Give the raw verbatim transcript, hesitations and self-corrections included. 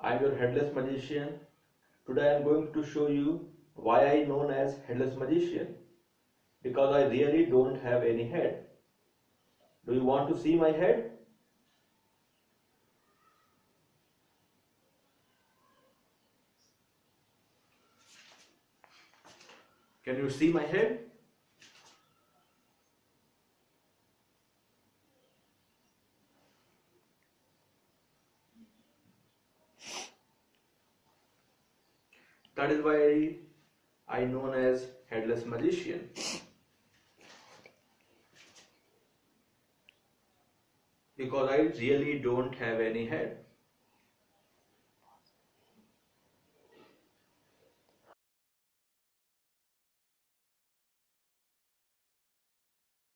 I'm your headless magician. Today I'm going to show you why I am known as headless magician. Because I really don't have any head. Do you want to see my head? Can you see my head? That is why I am known as headless magician. Because I really don't have any head.